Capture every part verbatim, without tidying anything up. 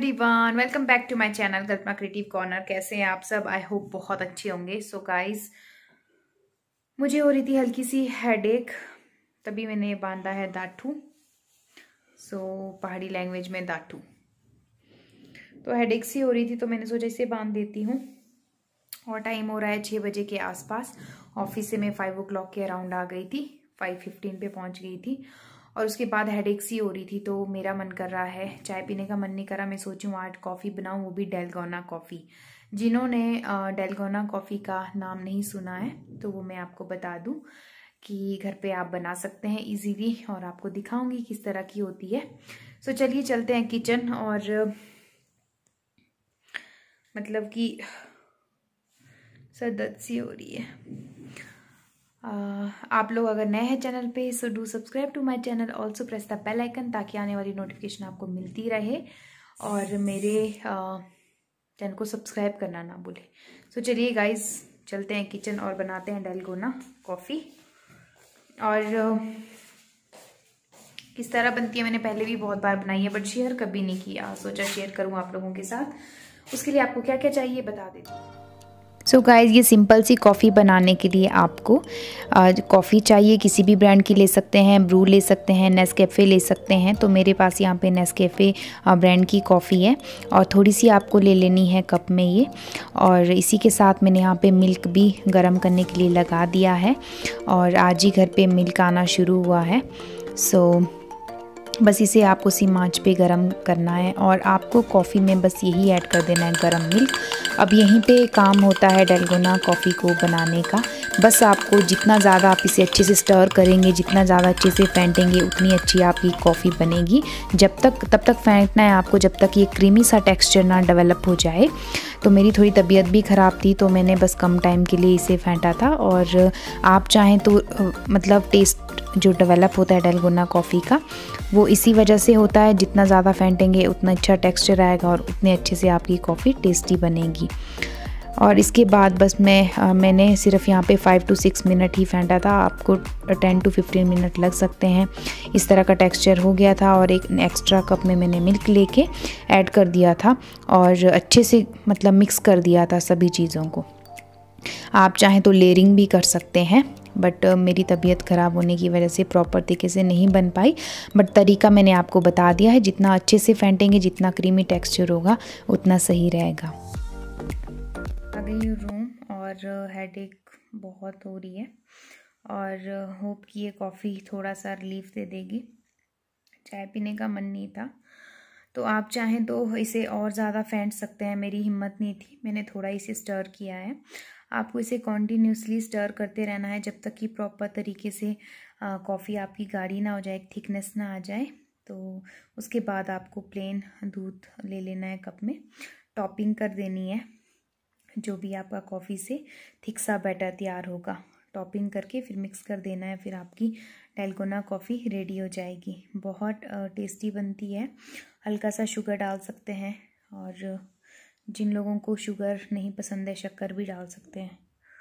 Everyone, welcome back to my channel Kalpana creative corner. कैसे हैं आप सब? आई होप बहुत अच्छे होंगे। सो so गाइस, मुझे हो रही थी हल्की सी हेडेक, तभी मैंने बांधा है दाठू। सो so, पहाड़ी लैंग्वेज में दाठू। तो हेडेक सी हो रही थी तो मैंने सोचा इसे बांध देती हूँ। और टाइम हो रहा है छः बजे के आसपास। ऑफिस से मैं फाइव ओ क्लॉक के अराउंड आ गई थी, फाइव फिफ्टीन पे पहुँच गई थी। और उसके बाद हेडेक सी हो रही थी तो मेरा मन कर रहा है, चाय पीने का मन नहीं करा। मैं सोची हूँ आज कॉफ़ी बनाऊँ, वो भी डेलगोना कॉफ़ी। जिन्होंने डेलगोना कॉफ़ी का नाम नहीं सुना है तो वो मैं आपको बता दूँ कि घर पे आप बना सकते हैं इजीली, और आपको दिखाऊंगी किस तरह की होती है। सो चलिए चलते हैं किचन। और मतलब कि सर दर्द सी हो रही है। Uh, आप लोग अगर नए हैं चैनल पे so do subscribe to my channel, also press the bell icon ताकि आने वाली नोटिफिकेशन आपको मिलती रहे और मेरे चैनल uh, को सब्सक्राइब करना ना भूले। सो so, चलिए गाइस चलते हैं किचन और बनाते हैं डेलगोना कॉफ़ी। और uh, किस तरह बनती है मैंने पहले भी बहुत बार बनाई है बट शेयर कभी नहीं किया। सोचा शेयर करूँ आप लोगों के साथ। उसके लिए आपको क्या क्या चाहिए बता देती हूँ। सो so गाइज़, ये सिंपल सी कॉफ़ी बनाने के लिए आपको कॉफ़ी चाहिए। किसी भी ब्रांड की ले सकते हैं, ब्रू ले सकते हैं, नेस्कैफ़े ले सकते हैं। तो मेरे पास यहाँ पे नेस्कैफ़े ब्रांड की कॉफ़ी है और थोड़ी सी आपको ले लेनी है कप में ये। और इसी के साथ मैंने यहाँ पे मिल्क भी गर्म करने के लिए लगा दिया है और आज ही घर पे मिल्क आना शुरू हुआ है। सो so, बस इसे आपको सिम आंच पे गरम करना है और आपको कॉफ़ी में बस यही ऐड कर देना है गरम मिल्क। अब यहीं पे काम होता है डेलगोना कॉफ़ी को बनाने का। बस आपको जितना ज़्यादा आप इसे अच्छे से स्टर करेंगे, जितना ज़्यादा अच्छे से फेंटेंगे, उतनी अच्छी आपकी कॉफ़ी बनेगी। जब तक तब तक फेंटना है आपको जब तक ये क्रीमी सा टेक्सचर ना डेवलप हो जाए। तो मेरी थोड़ी तबीयत भी ख़राब थी तो मैंने बस कम टाइम के लिए इसे फेंटा था। और आप चाहें तो मतलब टेस्ट जो डेवलप होता है डेलगोना कॉफ़ी का वो इसी वजह से होता है, जितना ज़्यादा फेंटेंगे उतना अच्छा टेक्सचर आएगा और उतने अच्छे से आपकी कॉफ़ी टेस्टी बनेगी। और इसके बाद बस मैं आ, मैंने सिर्फ यहाँ पे फाइव टू सिक्स मिनट ही फेंटा था। आपको टेन टू फिफ्टीन मिनट लग सकते हैं। इस तरह का टेक्सचर हो गया था और एक एक्स्ट्रा कप में मैंने मिल्क लेके ऐड कर दिया था और अच्छे से मतलब मिक्स कर दिया था सभी चीज़ों को। आप चाहें तो लेयरिंग भी कर सकते हैं बट uh, मेरी तबीयत ख़राब होने की वजह से प्रॉपर तरीके से नहीं बन पाई। बट तरीका मैंने आपको बता दिया है, जितना अच्छे से फेंटेंगे, जितना क्रीमी टेक्सचर होगा उतना सही रहेगा। आ गई रूम और हेडेक बहुत हो रही है और होप कि ये कॉफ़ी थोड़ा सा रिलीफ दे देगी। चाय पीने का मन नहीं था तो आप चाहें तो इसे और ज़्यादा फेंट सकते हैं। मेरी हिम्मत नहीं थी, मैंने थोड़ा इसे स्टर किया है। आपको इसे कॉन्टीन्यूसली स्टर करते रहना है जब तक कि प्रॉपर तरीके से कॉफ़ी आपकी गाढ़ी ना हो जाए, थिकनेस ना आ जाए। तो उसके बाद आपको प्लेन दूध ले लेना है कप में, टॉपिंग कर देनी है जो भी आपका कॉफ़ी से थिक सा बैटर तैयार होगा। टॉपिंग करके फिर मिक्स कर देना है, फिर आपकी डेलगोना कॉफ़ी रेडी हो जाएगी। बहुत टेस्टी बनती है। हल्का सा शुगर डाल सकते हैं और जिन लोगों को शुगर नहीं पसंद है शक्कर भी डाल सकते हैं।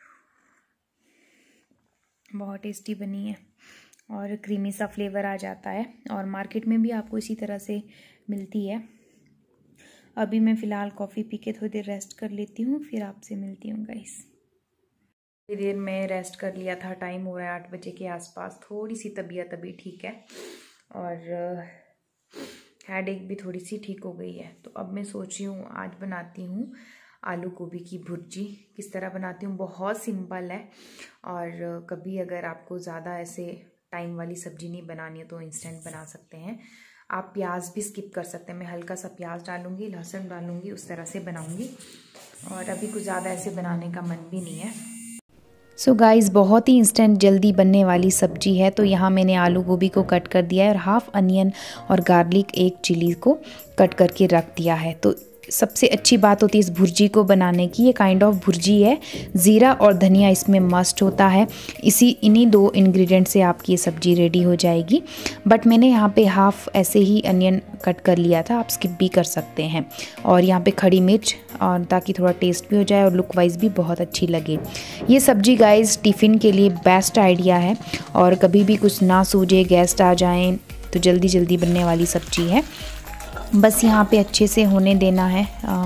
बहुत टेस्टी बनी है और क्रीमी सा फ्लेवर आ जाता है और मार्केट में भी आपको इसी तरह से मिलती है। अभी मैं फ़िलहाल कॉफ़ी पी के थोड़ी देर रेस्ट कर लेती हूँ, फिर आपसे मिलती हूँ गाइस। थोड़ी देर में रेस्ट कर लिया था, टाइम हो रहा है आठ बजे के आसपास। थोड़ी सी तबीयत अभी ठीक है और हेडेक भी थोड़ी सी ठीक हो गई है। तो अब मैं सोच रही हूँ आज बनाती हूँ आलू गोभी की भुर्जी। किस तरह बनाती हूँ, बहुत सिंपल है। और कभी अगर आपको ज़्यादा ऐसे टाइम वाली सब्ज़ी नहीं बनानी है तो इंस्टेंट बना सकते हैं। आप प्याज भी स्किप कर सकते हैं। मैं हल्का सा प्याज डालूँगी, लहसुन डालूँगी, उस तरह से बनाऊँगी। और अभी कुछ ज़्यादा ऐसे बनाने का मन भी नहीं है। सो so गाइज़, बहुत ही इंस्टेंट जल्दी बनने वाली सब्जी है। तो यहाँ मैंने आलू गोभी को कट कर दिया है और हाफ़ अनियन और गार्लिक, एक चिली को कट करके रख दिया है। तो सबसे अच्छी बात होती है इस भुर्जी को बनाने की, ये काइंड ऑफ भुर्जी है। ज़ीरा और धनिया इसमें मस्ट होता है। इसी इन्हीं दो इंग्रेडिएंट से आपकी ये सब्ज़ी रेडी हो जाएगी। बट मैंने यहाँ पे हाफ़ ऐसे ही अनियन कट कर लिया था, आप स्किप भी कर सकते हैं। और यहाँ पे खड़ी मिर्च, और ताकि थोड़ा टेस्ट भी हो जाए और लुक वाइज भी बहुत अच्छी लगे। ये सब्ज़ी गाइस टिफ़िन के लिए बेस्ट आइडिया है और कभी भी कुछ ना सूझे, गेस्ट आ जाएँ तो जल्दी जल्दी बनने वाली सब्ज़ी है। बस यहाँ पे अच्छे से होने देना है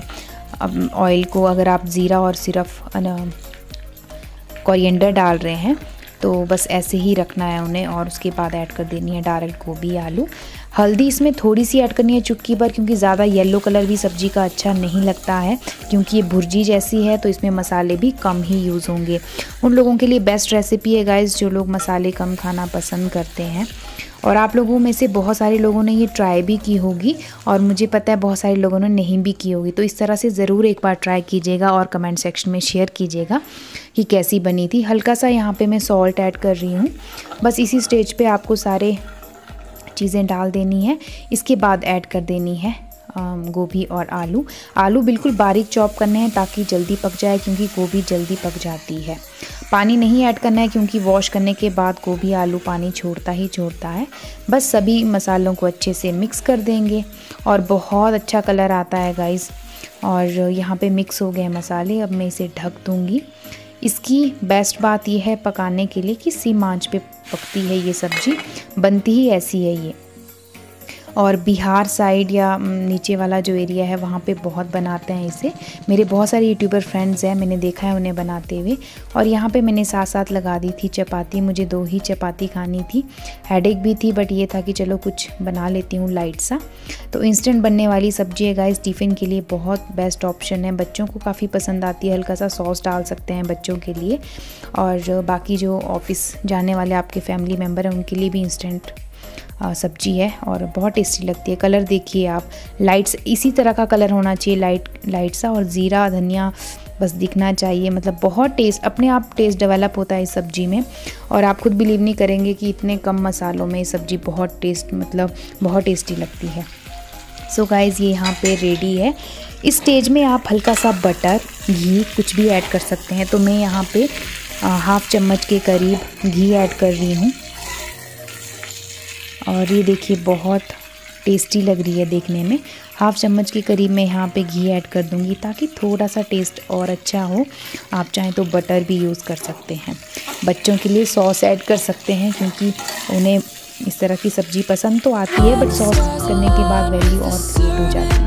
ऑयल को। अगर आप ज़ीरा और सिर्फ कोरिएंडर डाल रहे हैं तो बस ऐसे ही रखना है उन्हें, और उसके बाद ऐड कर देनी है डायरेक्ट गोभी आलू। हल्दी इसमें थोड़ी सी ऐड करनी है चुटकी भर, क्योंकि ज़्यादा येलो कलर भी सब्ज़ी का अच्छा नहीं लगता है, क्योंकि ये भुर्जी जैसी है तो इसमें मसाले भी कम ही यूज़ होंगे। उन लोगों के लिए बेस्ट रेसिपी है गाइस जो लोग मसाले कम खाना पसंद करते हैं। और आप लोगों में से बहुत सारे लोगों ने ये ट्राई भी की होगी, और मुझे पता है बहुत सारे लोगों ने नहीं भी की होगी। तो इस तरह से ज़रूर एक बार ट्राई कीजिएगा और कमेंट सेक्शन में शेयर कीजिएगा कि कैसी बनी थी। हल्का सा यहाँ पे मैं सॉल्ट ऐड कर रही हूँ। बस इसी स्टेज पे आपको सारे चीज़ें डाल देनी है। इसके बाद ऐड कर देनी है गोभी और आलू। आलू बिल्कुल बारीक चॉप करने हैं ताकि जल्दी पक जाए, क्योंकि गोभी जल्दी पक जाती है। पानी नहीं ऐड करना है, क्योंकि वॉश करने के बाद गोभी आलू पानी छोड़ता ही छोड़ता है। बस सभी मसालों को अच्छे से मिक्स कर देंगे और बहुत अच्छा कलर आता है गाइस। और यहाँ पे मिक्स हो गए मसाले। अब मैं इसे ढक दूँगी। इसकी बेस्ट बात यह है पकाने के लिए कि सिम आंच पे पकती है ये सब्ज़ी, बनती ही ऐसी है ये। और बिहार साइड या नीचे वाला जो एरिया है वहाँ पे बहुत बनाते हैं इसे। मेरे बहुत सारे यूट्यूबर फ्रेंड्स हैं, मैंने देखा है उन्हें बनाते हुए। और यहाँ पे मैंने साथ साथ लगा दी थी चपाती। मुझे दो ही चपाती खानी थी, हेडेक भी थी, बट ये था कि चलो कुछ बना लेती हूँ लाइट सा। तो इंस्टेंट बनने वाली सब्जी है गाइस, टिफ़िन के लिए बहुत बेस्ट ऑप्शन है। बच्चों को काफ़ी पसंद आती है। हल्का सा सॉस डाल सकते हैं बच्चों के लिए, और बाकी जो ऑफिस जाने वाले आपके फैमिली मेम्बर हैं उनके लिए भी इंस्टेंट सब्जी है और बहुत टेस्टी लगती है। कलर देखिए आप, लाइट्स इसी तरह का कलर होना चाहिए, लाइट लाइट सा, और ज़ीरा धनिया बस दिखना चाहिए। मतलब बहुत टेस्ट, अपने आप टेस्ट डेवलप होता है इस सब्ज़ी में। और आप खुद बिलीव नहीं करेंगे कि इतने कम मसालों में ये सब्ज़ी बहुत टेस्ट मतलब बहुत टेस्टी लगती है। सो गाइज़ ये यहाँ पे रेडी है। इस स्टेज में आप हल्का सा बटर, घी कुछ भी ऐड कर सकते हैं। तो मैं यहाँ पे हाफ़ चम्मच के करीब घी ऐड कर रही हूँ, और ये देखिए बहुत टेस्टी लग रही है देखने में। हाफ़ चम्मच के करीब मैं यहाँ पे घी ऐड कर दूँगी ताकि थोड़ा सा टेस्ट और अच्छा हो। आप चाहें तो बटर भी यूज़ कर सकते हैं। बच्चों के लिए सॉस ऐड कर सकते हैं, क्योंकि उन्हें इस तरह की सब्ज़ी पसंद तो आती है, बट सॉस करने के बाद वैल्यू और क्रिएट हो जाती है।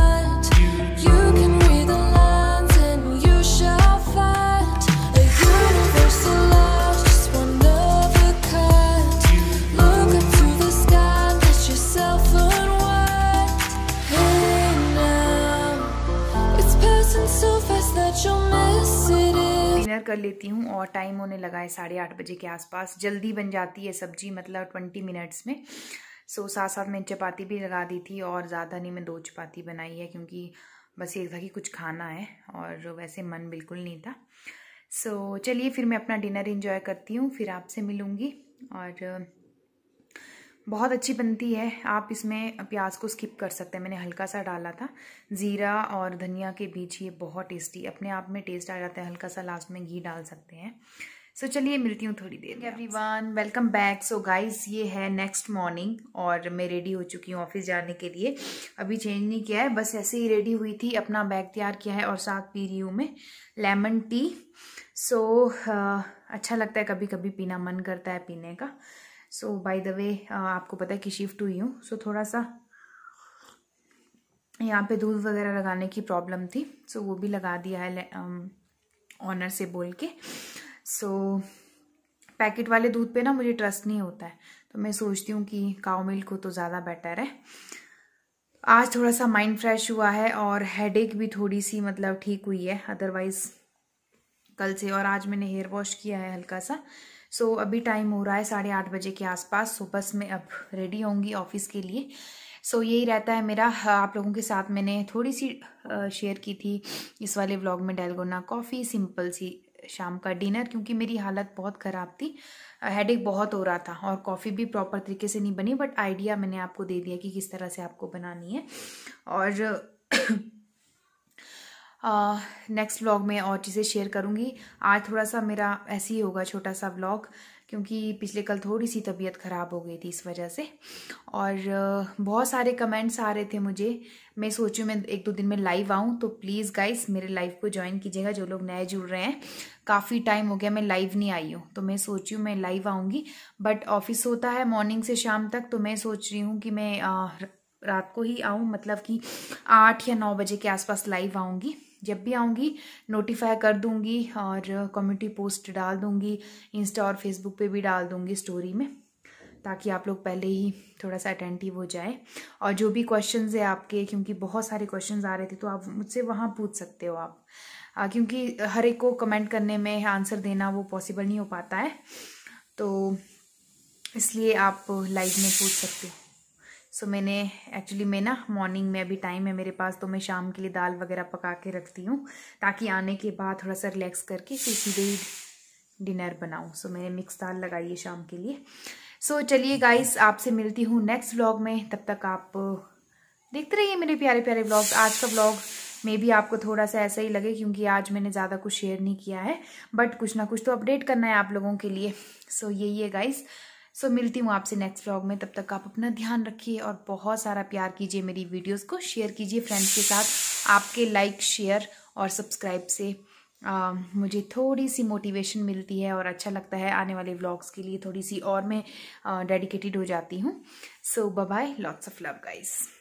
डिनर कर लेती हूँ, और टाइम होने लगा है साढ़े आठ बजे के आसपास। जल्दी बन जाती है सब्जी, मतलब ट्वेंटी मिनट्स में। सो साथ साथ मैं चपाती भी लगा दी थी, और ज़्यादा नहीं, मैं दो चपाती बनाई है, क्योंकि बस ये था कि कुछ खाना है और वैसे मन बिल्कुल नहीं था। सो चलिए फिर मैं अपना डिनर एंजॉय करती हूँ, फिर आपसे मिलूँगी। और बहुत अच्छी बनती है। आप इसमें प्याज को स्किप कर सकते हैं, मैंने हल्का सा डाला था। ज़ीरा और धनिया के बीच ये बहुत टेस्टी अपने आप में टेस्ट आ जाता है। हल्का सा लास्ट में घी डाल सकते हैं। सो so, चलिए मिलती हूँ थोड़ी देर में। Everyone welcome back. So guys ये है नेक्स्ट मॉर्निंग, और मैं रेडी हो चुकी हूँ ऑफिस जाने के लिए। अभी चेंज नहीं किया है, बस ऐसे ही रेडी हुई थी, अपना बैग तैयार किया है, और साथ पी रही हूँ मैं लेमन टी। सो so, अच्छा लगता है, कभी कभी पीना मन करता है पीने का। सो बाय द वे आपको पता है कि शिफ्ट हुई हूँ, सो so, थोड़ा सा यहाँ पे दूध वगैरह लगाने की प्रॉब्लम थी, सो so, वो भी लगा दिया है ऑनर से बोल के। सो so, पैकेट वाले दूध पे ना मुझे ट्रस्ट नहीं होता है, तो मैं सोचती हूँ कि काऊ मिल्क हो तो ज़्यादा बेटर है। आज थोड़ा सा माइंड फ्रेश हुआ है, और हेडेक भी थोड़ी सी मतलब ठीक हुई है अदरवाइज कल से। और आज मैंने हेयर वॉश किया है हल्का सा। सो so, अभी टाइम हो रहा है साढ़े आठ बजे के आसपास। सो बस मैं अब रेडी होंगी ऑफिस के लिए। सो so, यही रहता है मेरा। आप लोगों के साथ मैंने थोड़ी सी शेयर की थी इस वाले व्लॉग में डैलगोना कॉफ़ी, सिंपल सी शाम का डिनर, क्योंकि मेरी हालत बहुत ख़राब थी, हेडेक बहुत हो रहा था, और कॉफ़ी भी प्रॉपर तरीके से नहीं बनी, बट आइडिया मैंने आपको दे दिया कि किस तरह से आपको बनानी है। और नेक्स्ट uh, व्लॉग में और चीज़ें शेयर करूँगी। आज थोड़ा सा मेरा ऐसे ही होगा छोटा सा व्लॉग, क्योंकि पिछले कल थोड़ी सी तबीयत ख़राब हो गई थी इस वजह से। और uh, बहुत सारे कमेंट्स आ रहे थे मुझे। मैं सोचूं मैं एक दो दिन में लाइव आऊँ, तो प्लीज़ गाइस मेरे लाइव को ज्वाइन कीजिएगा जो लोग नए जुड़ रहे हैं। काफ़ी टाइम हो गया मैं लाइव नहीं आई हूँ, तो मैं सोची हूँ मैं लाइव आऊँगी, बट ऑफिस होता है मॉर्निंग से शाम तक, तो मैं सोच रही हूँ कि मैं uh, रात को ही आऊँ, मतलब कि आठ या नौ बजे के आसपास लाइव आऊँगी। जब भी आऊँगी नोटिफाई कर दूँगी और कम्युनिटी पोस्ट डाल दूँगी, इंस्टा और फेसबुक पे भी डाल दूँगी स्टोरी में, ताकि आप लोग पहले ही थोड़ा सा अटेंटिव हो जाए। और जो भी क्वेश्चंस है आपके, क्योंकि बहुत सारे क्वेश्चंस आ रहे थे, तो आप मुझसे वहाँ पूछ सकते हो आप, आ, क्योंकि हर एक को कमेंट करने में आंसर देना वो पॉसिबल नहीं हो पाता है, तो इसलिए आप लाइव में पूछ सकते हो। सो so, मैंने एक्चुअली मैं ना मॉर्निंग में अभी टाइम है मेरे पास, तो मैं शाम के लिए दाल वगैरह पका के रखती हूँ, ताकि आने के बाद थोड़ा सा रिलैक्स करके फिर सीधे ही डिनर बनाऊँ। सो so, मैंने मिक्स दाल लगाई है शाम के लिए। सो so, चलिए गाइस, आपसे मिलती हूँ नेक्स्ट व्लॉग में। तब तक आप देखते रहिए मेरे प्यारे प्यारे व्लॉग्स। आज का व्लॉग मे भी आपको थोड़ा सा ऐसा ही लगे, क्योंकि आज मैंने ज़्यादा कुछ शेयर नहीं किया है, बट कुछ ना कुछ तो अपडेट करना है आप लोगों के लिए। सो so, यही है गाइस। सो so, मिलती हूँ आपसे नेक्स्ट व्लॉग में। तब तक आप अपना ध्यान रखिए और बहुत सारा प्यार कीजिए, मेरी वीडियोस को शेयर कीजिए फ्रेंड्स के साथ। आपके लाइक, शेयर और सब्सक्राइब से आ, मुझे थोड़ी सी मोटिवेशन मिलती है और अच्छा लगता है। आने वाले व्लॉग्स के लिए थोड़ी सी और मैं डेडिकेटेड हो जाती हूँ। So bye bye, lots of love guys.